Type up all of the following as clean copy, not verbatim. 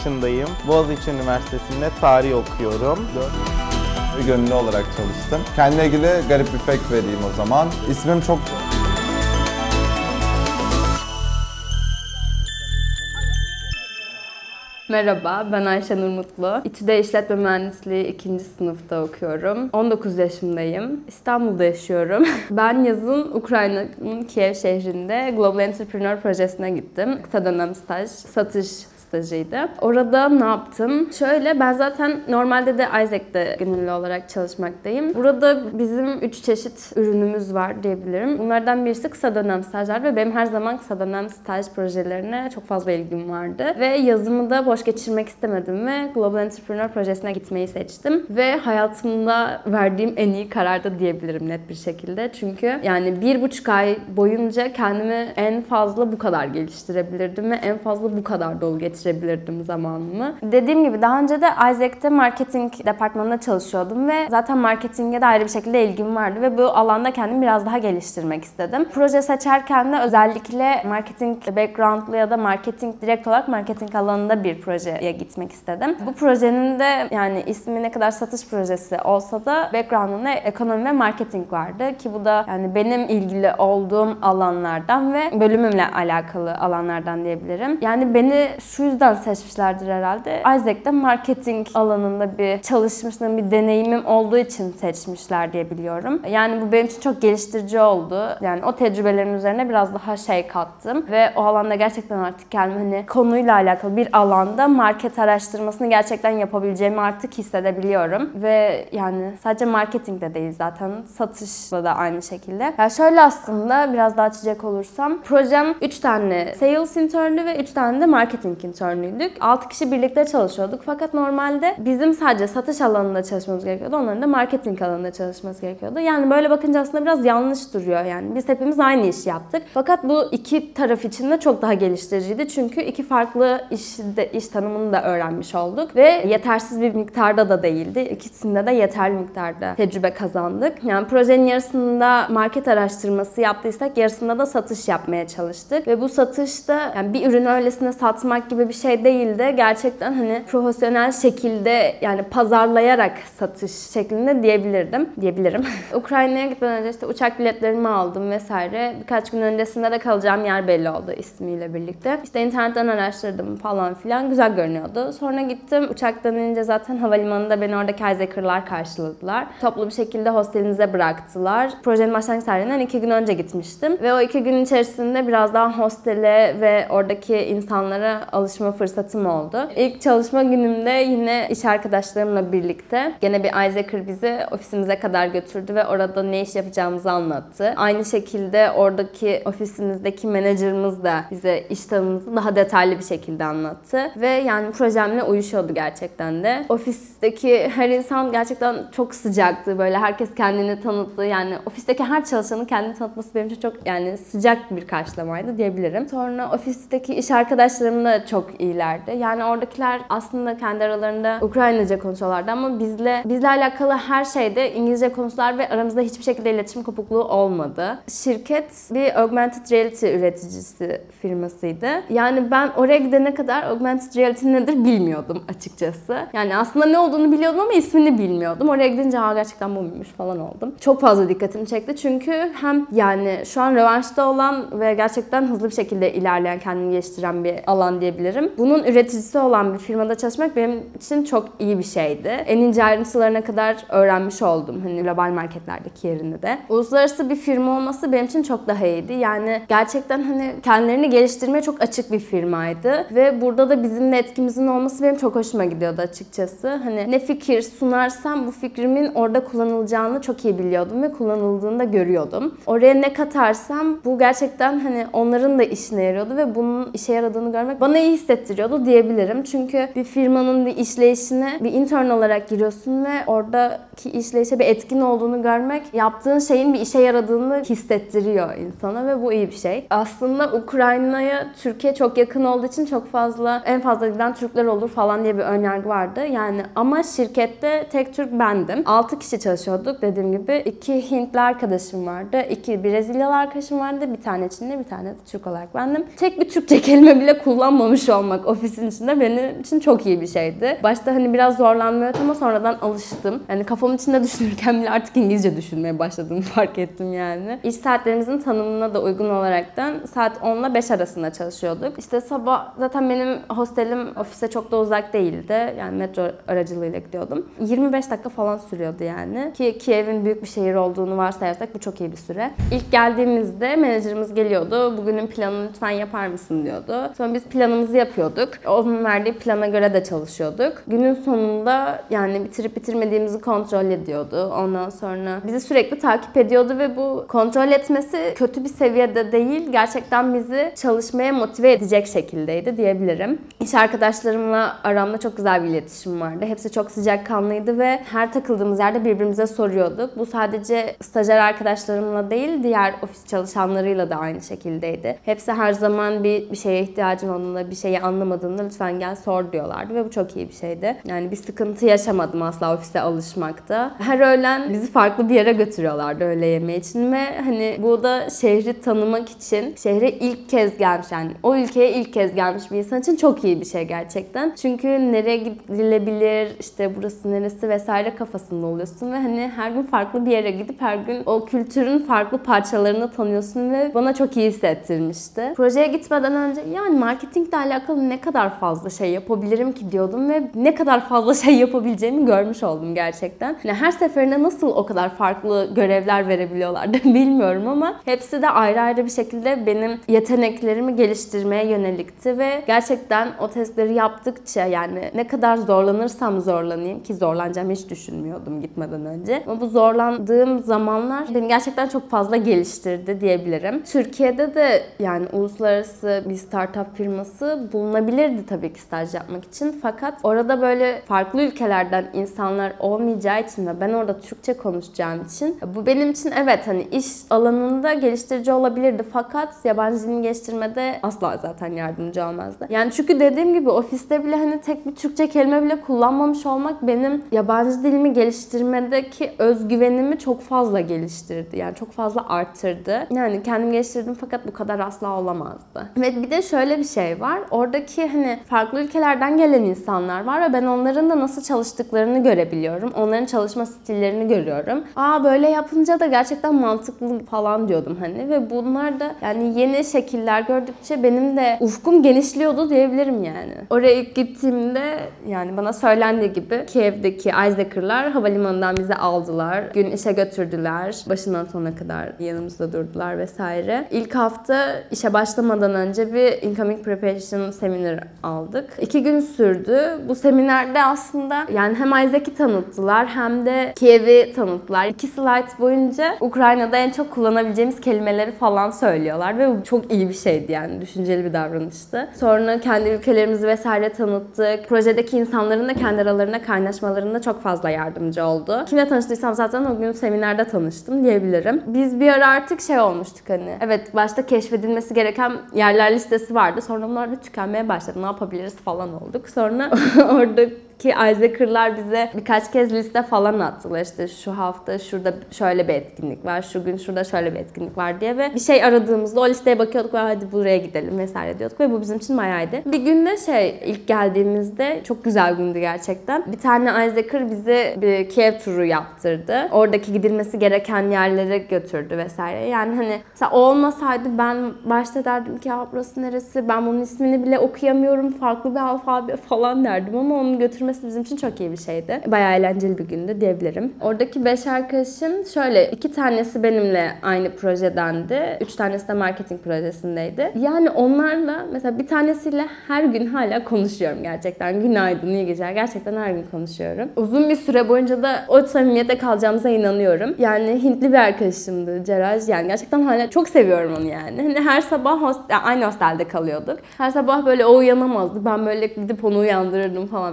yaşındayım. Boğaziçi Üniversitesi'nde tarih okuyorum. Gönüllü olarak çalıştım. Kendime ilgili garip bir fact vereyim o zaman. İsmim çok... Merhaba, ben Ayşenur Mutlu. İTÜ'de İşletme Mühendisliği 2. sınıfta okuyorum. 19 yaşındayım. İstanbul'da yaşıyorum. Ben yazın Ukrayna'nın Kiev şehrinde Global Entrepreneur Projesi'ne gittim. Kısa dönem staj, satış stajıydı. Orada ne yaptım? Şöyle, ben zaten normalde de Isaac'te gönüllü olarak çalışmaktayım. Burada bizim 3 çeşit ürünümüz var diyebilirim. Bunlardan birisi kısa dönem stajlar ve benim her zaman kısa dönem staj projelerine çok fazla ilgim vardı. Ve yazımı da boş geçirmek istemedim ve Global Entrepreneur Projesi'ne gitmeyi seçtim. Ve hayatımda verdiğim en iyi karardı diyebilirim net bir şekilde. Çünkü yani 1,5 ay boyunca kendimi en fazla bu kadar geliştirebilirdim ve en fazla bu kadar dolu geçirebilirdim zamanımı. Dediğim gibi daha önce de Isaac'te marketing departmanında çalışıyordum ve zaten marketinge de ayrı bir şekilde ilgim vardı ve bu alanda kendimi biraz daha geliştirmek istedim. Proje seçerken de özellikle marketing background'lu ya da marketing direkt olarak marketing alanında bir projeye gitmek istedim. Bu projenin de yani ismi ne kadar satış projesi olsa da background'unda ekonomi ve marketing vardı ki bu da yani benim ilgili olduğum alanlardan ve bölümümle alakalı alanlardan diyebilirim. Yani beni şu yüzden seçmişlerdir herhalde. Isaac'te marketing alanında bir çalışmışlığım, bir deneyimim olduğu için seçmişler diye biliyorum. Yani bu benim için çok geliştirici oldu. Yani o tecrübelerin üzerine biraz daha şey kattım ve o alanda gerçekten artık kendimi hani konuyla alakalı bir alanda market araştırmasını gerçekten yapabileceğimi artık hissedebiliyorum. Ve yani sadece marketing de değil zaten satışla da aynı şekilde. Yani şöyle aslında biraz daha açacak olursam projem 3 tane sales intern'ü ve 3 tane de marketing intern'üydük. 6 kişi birlikte çalışıyorduk fakat normalde bizim sadece satış alanında çalışmamız gerekiyordu. Onların da marketing alanında çalışması gerekiyordu. Yani böyle bakınca aslında biraz yanlış duruyor yani. Biz hepimiz aynı işi yaptık. Fakat bu iki taraf için de çok daha geliştiriciydi. Çünkü iki farklı iş tanımını da öğrenmiş olduk ve yetersiz bir miktarda da değildi. İkisinde de yeterli miktarda tecrübe kazandık. Yani projenin yarısında market araştırması yaptıysak yarısında da satış yapmaya çalıştık. Ve bu satışta yani bir ürünü öylesine satmak gibi bir şey değil de gerçekten hani profesyonel şekilde yani pazarlayarak satış şeklinde diyebilirim. Ukrayna'ya gitmeden önce işte uçak biletlerimi aldım vesaire. Birkaç gün öncesinde de kalacağım yer belli oldu ismiyle birlikte. İşte internetten araştırdım falan filan. Güzel görünüyordu. Sonra gittim. Uçaktan inince zaten havalimanında beni oradaki Isaacer'lar karşıladılar. Toplu bir şekilde hostelimize bıraktılar. Projenin başlangıç tarihinden 2 gün önce gitmiştim. Ve o 2 gün içerisinde biraz daha hostele ve oradaki insanlara alışma fırsatım oldu. İlk çalışma günümde yine iş arkadaşlarımla birlikte gene bir Isaacer bizi ofisimize kadar götürdü ve orada ne iş yapacağımızı anlattı. Aynı şekilde oradaki ofisimizdeki menajerimiz de bize iş tanımımızı daha detaylı bir şekilde anlattı. Ve yani projemle uyuşuyordu gerçekten de. Ofisteki her insan gerçekten çok sıcaktı. Böyle herkes kendini tanıttı. Yani ofisteki her çalışanın kendini tanıtması benim için çok yani sıcak bir karşılamaydı diyebilirim. Sonra ofisteki iş arkadaşlarım da çok iyilerdi. Yani oradakiler aslında kendi aralarında Ukraynaca konuşuyorlardı ama bizle alakalı her şeyde İngilizce konuştular ve aramızda hiçbir şekilde iletişim kopukluğu olmadı. Şirket bir augmented reality üreticisi firmasıydı. Yani ben oraya gidene kadar augmented reality nedir bilmiyordum açıkçası. Yani aslında ne olduğunu biliyordum ama ismini bilmiyordum. Oraya gidince gerçekten bu muymuş falan oldum. Çok fazla dikkatimi çekti çünkü hem yani şu an revaçta olan ve gerçekten hızlı bir şekilde ilerleyen, kendini geliştiren bir alan diyebilirim. Bunun üreticisi olan bir firmada çalışmak benim için çok iyi bir şeydi. En ince ayrıntılarına kadar öğrenmiş oldum. Hani global marketlerdeki yerini de. Uluslararası bir firma olması benim için çok daha iyiydi. Yani gerçekten hani kendilerini geliştirmeye çok açık bir firmaydı. Ve burada da bizimle etkimizin olması benim çok hoşuma gidiyordu açıkçası. Hani ne fikir sunarsam bu fikrimin orada kullanılacağını çok iyi biliyordum ve kullanıldığını da görüyordum. Oraya ne katarsam bu gerçekten hani onların da işine yarıyordu ve bunun işe yaradığını görmek bana iyi hissettiriyordu diyebilirim. Çünkü bir firmanın bir işleyişine bir intern olarak giriyorsun ve orada oradaki işleyişe bir etkin olduğunu görmek, yaptığın şeyin bir işe yaradığını hissettiriyor insana ve bu iyi bir şey. Aslında Ukrayna'ya Türkiye çok yakın olduğu için çok fazla, en fazla giden Türkler olur falan diye bir önyargı vardı. Yani ama şirkette tek Türk bendim. 6 kişi çalışıyorduk dediğim gibi. 2 Hintli arkadaşım vardı, 2 Brezilyalı arkadaşım vardı, bir tane Çinli, bir tane de Türk olarak bendim. Tek bir Türkçe kelime bile kullanmamış olmak ofisin içinde benim için çok iyi bir şeydi. Başta hani biraz zorlanmıyordu ama sonradan alıştım. Yani kafamın içinde düşünürken bile artık İngilizce düşünmeye başladığımı fark ettim yani. İş saatlerimizin tanımına da uygun olaraktan saat 10 ile 5 arasında çalışıyorduk. İşte sabah zaten benim hostelim ofise çok da uzak değildi. Yani metro aracılığıyla gidiyordum. 25 dakika falan sürüyordu yani. Ki Kiev'in büyük bir şehir olduğunu varsayarsak bu çok iyi bir süre. İlk geldiğimizde menajerimiz geliyordu. Bugünün planını lütfen yapar mısın diyordu. Sonra biz planımızı yapıyorduk. Onun verdiği plana göre de çalışıyorduk. Günün sonunda yani bitirip bitirmediğimizi kontrol ediyordu. Ondan sonra bizi sürekli takip ediyordu ve bu kontrol etmesi kötü bir seviyede değil. Gerçekten bizi çalışmaya motive edecek şekildeydi diyebilirim. İş arkadaşlarımla aramda çok güzel bir iletişim vardı. Hepsi çok sıcakkanlıydı ve her takıldığımız yerde birbirimize soruyorduk. Bu sadece stajyer arkadaşlarımla değil, diğer ofis çalışanlarıyla da aynı şekildeydi. Hepsi her zaman bir şeye ihtiyacın olduğunda, bir şeyi anlamadığında lütfen gel sor diyorlardı ve bu çok iyi bir şeydi. Yani bir sıkıntı yaşamadım asla ofise alışmakta. Her öğlen bizi farklı bir yere götürüyorlardı öğle yemeği için ve hani bu da şehri tanımak için, şehre ilk kez gelmiş yani o ülkeye ilk kez gelmiş bir insan için çok iyi bir şey gerçekten. Çünkü nereye gidilebilir, işte burası neresi vesaire kafasında oluyorsun ve hani her gün farklı bir yere gidip her gün o kültürün farklı parçalarını tanıyorsun ve bana çok iyi hissettirmişti. Projeye gitmeden önce yani marketingle alakalı ne kadar fazla şey yapabilirim ki diyordum ve ne kadar fazla şey yapabileceğimi görmüş oldum gerçekten. Yani her seferinde nasıl o kadar farklı görevler verebiliyorlardı bilmiyorum ama hepsi de ayrı ayrı bir şekilde benim yeteneklerimi geliştirmeye yönelikti ve gerçekten o testleri yaptıkça yani ne kadar zorlanırsam zorlanayım ki zorlanacağımı hiç düşünmüyordum gitmeden önce. Ama bu zorlandığım zamanlar beni gerçekten çok fazla geliştirdi diyebilirim. Türkiye'de de yani uluslararası bir startup firması bulunabilirdi tabii ki staj yapmak için. Fakat orada böyle farklı ülkelerden insanlar olmayacağı için ve ben orada Türkçe konuşacağım için bu benim için evet hani iş alanında geliştirici olabilirdi fakat yabancı dilini geliştirmede asla zaten yardımcı olmazdı. Yani çünkü dediğim gibi ofiste bile hani tek bir Türkçe kelime bile kullanmamış olmak benim yabancı dilimi geliştirmedeki özgüvenimi çok fazla geliştirdi. Yani çok fazla arttırdı. Yani kendim geliştirdim fakat bu kadar asla olamazdı. Ve bir de şöyle bir şey var. Oradaki hani farklı ülkelerden gelen insanlar var ve ben onların da nasıl çalıştıklarını görebiliyorum. Onların çalışma stillerini görüyorum. Aa böyle yapınca da gerçekten mantıklı falan diyordum hani ve bunlar da yani yeni şekiller gördükçe benim de ufkum genişliyordu diyebilirim yani. Oraya ilk gittiğimde yani bana söylendiği gibi Kiev'deki Icebreaker'lar havalimanından bizi aldılar. Gün işe götürdüler. Başından sonuna kadar yanımızda durdular vesaire. İlk hafta işe başlamadan önce bir Incoming Preparation Seminar aldık. 2 gün sürdü. Bu seminerde aslında yani hem Isaac'i tanıttılar hem de Kiev'i tanıttılar. 2 slide boyunca Ukrayna'da en çok kullanabileceğimiz kelimeleri falan söylüyorlar ve bu çok iyi bir şeydi yani. Düşünceli bir davranıştı. Sonra kendi ülkelerimizi vesaire tanıttık. Projedeki insanların da kendi aralarında kaynaşmalarında çok fazla yardımcı oldu. Kimle tanıştıysam zaten o gün seminerde tanıştım diyebilirim. Biz bir ara artık şey olmuştuk hani. Evet başta keşfedilmesi gereken yerler listesi vardı. Sonra bunlar da tükenmeye başladı. Ne yapabiliriz falan olduk. Sonra oradaki Icebreaker'lar bize birkaç kez liste falan attılar. İşte şu hafta şurada şöyle bir etkinlik var, şu gün şurada şöyle bir etkinlik var diye ve bir şey aradığımızda o listeye bakıyorduk ve hadi buraya gidelim vesaire diyorduk ve bu bizim için bayağıydı. Bir günde ilk geldiğimizde çok güzel gündü gerçekten. Bir tane Icebreaker bize bir Kiev turu yaptırdı. Oradaki gidilmesi gereken yerlere götürdü vesaire. Yani hani mesela o olmasaydı ben başta derdim ki ya burası neresi? Ben bunun ismini bile okuyamıyorum. Farklı bir alfabe falan derdim ama onun götürmesi bizim için çok iyi bir şeydi. Bayağı eğlenceli bir gündü diyebilirim. Oradaki 5 arkadaşın şöyle 2 tanesi benimle aynı projedendi. 3 tanesi de marketing projesindeydi. Yani onlarla mesela bir tanesiyle her gün hala konuşuyorum gerçekten. Günaydın, iyi geceler. Gerçekten her gün konuşuyorum. Uzun bir süre boyunca da o samimiyete kalacağımıza inanıyorum. Yani Hintli bir arkadaşımdı Ceraj. Yani gerçekten hala çok seviyorum onu yani. Hani her sabah aynı hostelde kalıyorduk. Her sabah böyle o uyanamazdı. Ben böyle gidip onu uyandırırdım falan böyle. Hadi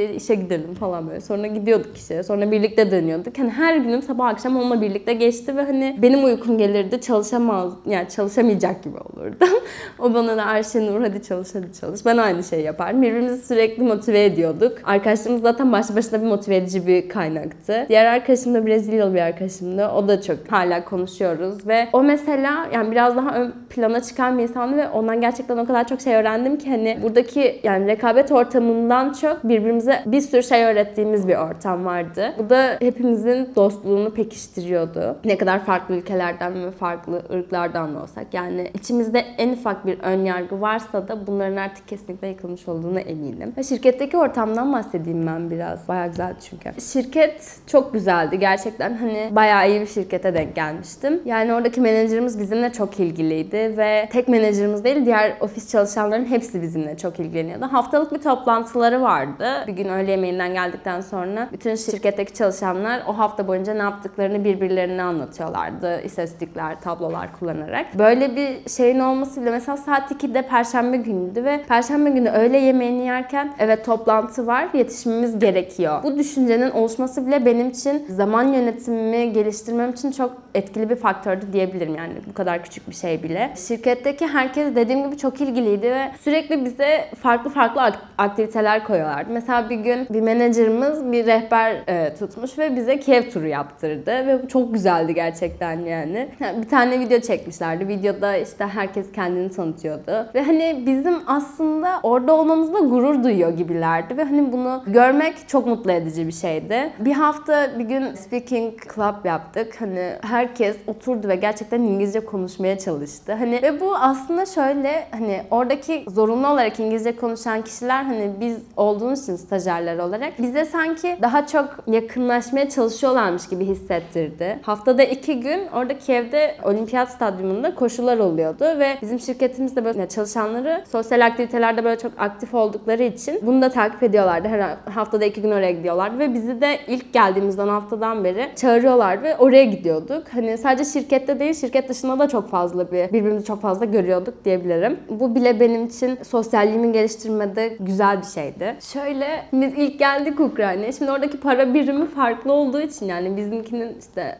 işe gidelim falan böyle. Sonra gidiyorduk işe. Sonra birlikte dönüyorduk. Hani her günüm sabah akşam onunla birlikte geçti ve hani benim uykum gelirdi. Yani çalışamayacak gibi olurdu. O bana da Ayşenur hadi çalış. Ben aynı şeyi yapardım. Birbirimizi sürekli motive ediyorduk. Arkadaşlığımız zaten başlı başına bir motive edici bir kaynaktı. Diğer arkadaşım da Brezilyalı bir arkadaşımdı. O da çok hala konuşuyoruz ve o mesela yani biraz daha ön plana çıkan bir insandı ve ondan gerçekten o kadar çok şey öğrendim ki hani buradaki yani rekabet ortamından çok birbirimize bir sürü şey öğrettiğimiz bir ortam vardı. Bu da hepimizin dostluğunu pekiştiriyordu. Ne kadar farklı ülkelerden ve farklı ırklardan da olsak. Yani içimizde en ufak bir ön yargı varsa da bunların artık kesinlikle yıkılmış olduğuna eminim. Ve şirketteki ortamdan bahsedeyim ben biraz. Bayağı güzeldi çünkü. Şirket çok güzeldi. Gerçekten hani bayağı iyi bir şirkete denk gelmiştim. Yani oradaki menajerimiz bizimle çok ilgiliydi ve tek menajerimiz değil diğer ofis çalışanların hepsi bizimle çok ilgileniyordu. Haftalık bir toplantıları vardı. Bir gün öğle yemeğinden geldikten sonra bütün şirketteki çalışanlar o hafta boyunca ne yaptıklarını birbirlerine anlatıyorlardı. İstatistikler, tablolar kullanarak. Böyle bir şeyin olmasıyla mesela saat 2'de Perşembe günüydü ve Perşembe günü öğle yemeğini yerken evet toplantı var, yetişmemiz gerekiyor. Bu düşüncenin oluşması bile benim için zaman yönetimimi geliştirmem için çok etkili bir faktördü diyebilirim yani bu kadar küçük bir şey bile. Şirketteki herkes dediğim gibi çok ilgiliydi ve sürekli bize farklı aktiviteler koyuyorlardı. Mesela bir gün bir menajerimiz bir rehber tutmuş ve bize Kiev turu yaptırdı ve bu çok güzeldi gerçekten yani. Bir tane video çekmişlerdi. Videoda işte herkes kendini tanıtıyordu ve hani bizim aslında orada olmamızla gurur duyuyor gibilerdi ve hani bunu görmek çok mutlu edici bir şeydi. Bir hafta bir gün speaking club yaptık. Hani herkes oturdu ve gerçekten İngilizce konuşmaya çalıştı. Hani ve bu aslında şöyle hani oradaki zorunlu olarak İngilizce konuşan kişiler hani biz olduğumuz için stajyerler olarak bize sanki daha çok yakınlaşmaya çalışıyorlarmış gibi hissettirdi. Haftada 2 gün orada Kiev'de olimpiyat stadyumunda koşular oluyordu ve bizim şirketimizde böyle çalışanları sosyal aktivitelerde böyle çok aktif oldukları için bunu da takip ediyorlardı. Her haftada 2 gün oraya gidiyorlardı ve bizi de ilk geldiğimizden haftadan beri çağırıyorlardı ve oraya gidiyorduk. Hani sadece şirkette değil, şirket dışında da çok fazla birbirimizi çok fazla görüyorduk diyebilirim. Bu bile benim için sosyalliğimi geliştirmede güzel bir şeydi. Şöyle biz ilk geldik Ukrayna'ya. Şimdi oradaki para birimi farklı olduğu için yani bizimkinin işte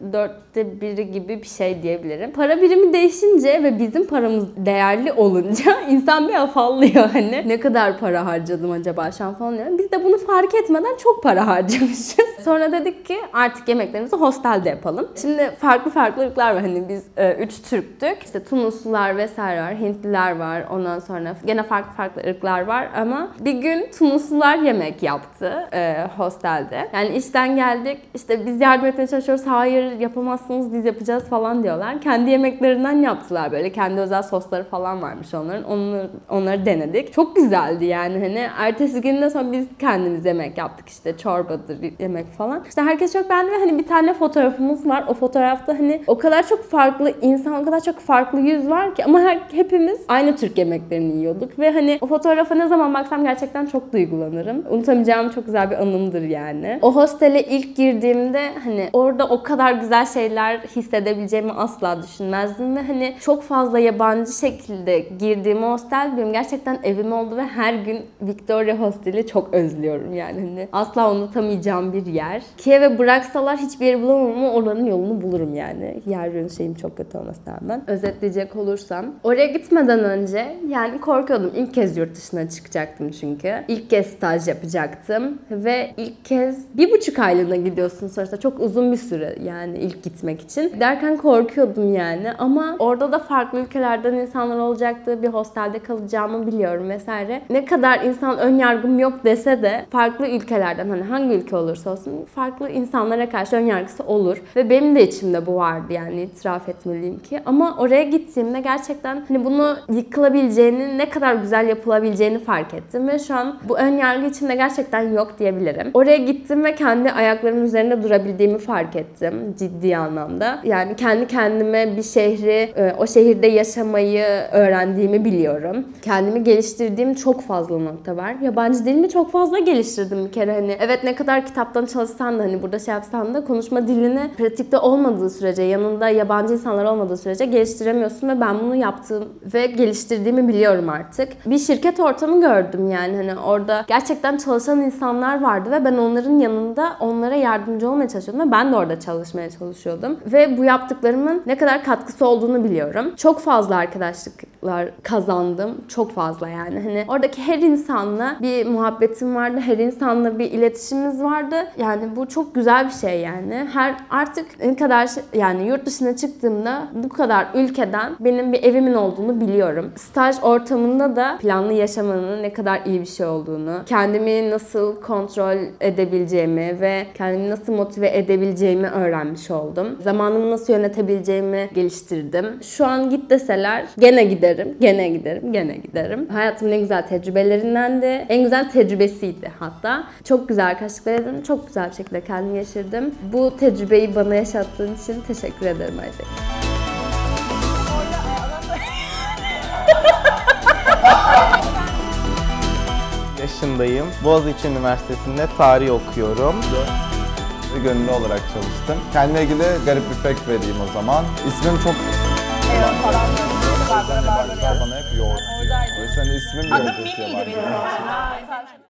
1/4 gibi bir şey diyebilirim. Para birimi değişince ve bizim paramız değerli olunca insan bir afallıyor hani. Ne kadar para harcadım acaba şu an falan diyorum. Biz de bunu fark etmeden çok para harcamışız. Sonra dedik ki artık yemeklerimizi hostelde yapalım. Şimdi farklı ırklar var. Hani biz 3 Türktük. İşte Tunuslular vesaire var. Hintliler var. Ondan sonra gene farklı ırklar var ama bir gün Tunuslular yemek yaptı hostelde. Yani işten geldik. İşte biz yardım etmeye çalışıyoruz. Hayır yapamazsınız biz yapacağız falan diyorlar. Kendi yemeklerinden yaptılar böyle. Kendi özel sosları falan varmış onların. Onları denedik. Çok güzeldi yani hani. Ertesi günden sonra biz kendimiz yemek yaptık işte. Çorbadır, yemek falan. İşte herkes çok beğendi ve hani bir tane fotoğrafımız var. O fotoğrafta hani o kadar çok farklı insan, o kadar çok farklı yüz var ki ama hepimiz aynı Türk yemeklerini yiyorduk ve hani o fotoğrafa ne zaman baksam gerçekten çok duygulanırım. Unutamayacağım çok güzel bir anımdır yani. O hostele ilk girdiğimde hani orada o kadar güzel şeyler hissedebileceğimi asla düşünmezdim ve hani çok fazla yabancı şekilde girdiğim hostel benim gerçekten evim oldu ve her gün Victoria Hostel'i çok özlüyorum yani hani asla unutamayacağım bir yer. Kiev'e bıraksalar hiçbir yeri bulamam ama oranın yolunu bulurum yani. Yer yönü şeyim çok kötü olmasına rağmen. Özetleyecek olursam. Oraya gitmeden önce yani korkuyordum. İlk kez yurt dışına çıkacaktım çünkü. İlk kez staj yapacaktım. Ve ilk kez 1,5 aylığına gidiyorsun sonuçta. Çok uzun bir süre yani ilk gitmek için. Derken korkuyordum yani. Ama orada da farklı ülkelerden insanlar olacaktı. Bir hostelde kalacağımı biliyorum vesaire. Ne kadar insan ön yargım yok dese de farklı ülkelerden hani hangi ülke olursa olsun farklı insanlara karşı ön yargısı olur. Ve benim de içimde bu vardı yani itiraf etmeliyim ki. Ama oraya gittiğimde gerçekten hani bunu yıkılabileceğini, ne kadar güzel yapılabileceğini fark ettim. Ve şu an bu ön yargı içimde gerçekten yok diyebilirim. Oraya gittim ve kendi ayaklarımın üzerinde durabildiğimi fark ettim. Ciddi anlamda. Yani kendi kendime bir şehri, o şehirde yaşamayı öğrendiğimi biliyorum. Kendimi geliştirdiğim çok fazla nokta var. Yabancı dilimi çok fazla geliştirdim bir kere hani. Evet ne kadar kitaptan çalışsan da hani burada şey yapsan da konuşma dilini pratikte olmadığı sürece, yanında yabancı insanlar olmadığı sürece geliştiremiyorsun ve ben bunu yaptığım ve geliştirdiğimi biliyorum artık. Bir şirket ortamı gördüm yani hani orada gerçekten çalışan insanlar vardı ve ben onların yanında onlara yardımcı olmaya çalışıyordum ve ben de orada çalışmaya çalışıyordum. Ve bu yaptıklarımın ne kadar katkısı olduğunu biliyorum. Çok fazla arkadaşlıklar kazandım. Çok fazla yani. Hani oradaki her insanla bir muhabbetim vardı. Her insanla bir iletişimimiz vardı. Yani bu çok güzel bir şey yani. Artık ne kadar yani yurt dışına çıktığımda bu kadar ülkeden benim bir evimin olduğunu biliyorum. Staj ortamında da planlı yaşamanın ne kadar iyi bir şey olduğunu, kendimi nasıl kontrol edebileceğimi ve kendimi nasıl motive edebileceğimi öğrenmiş oldum. Zamanımı nasıl yönetebileceğimi geliştirdim. Şu an git deseler gene giderim, gene giderim, gene giderim. Hayatımın en güzel tecrübelerindendi. En güzel tecrübesiydi hatta. Çok güzel arkadaşlıklar edindim. Çok güzel bir şekilde kendimi geçirdim. Bu tecrübeyi bana yaşattığın için teşekkür ederim Isaac. Yaşındayım. Boğaziçi Üniversitesi'nde tarih okuyorum. Gönüllü olarak çalıştım. Kendine ilgili garip bir fact vereyim o zaman. İsmim çok... Yabancılar bana hep yoğurt diyor. O yüzden ismim yoğurt diye başlıyor.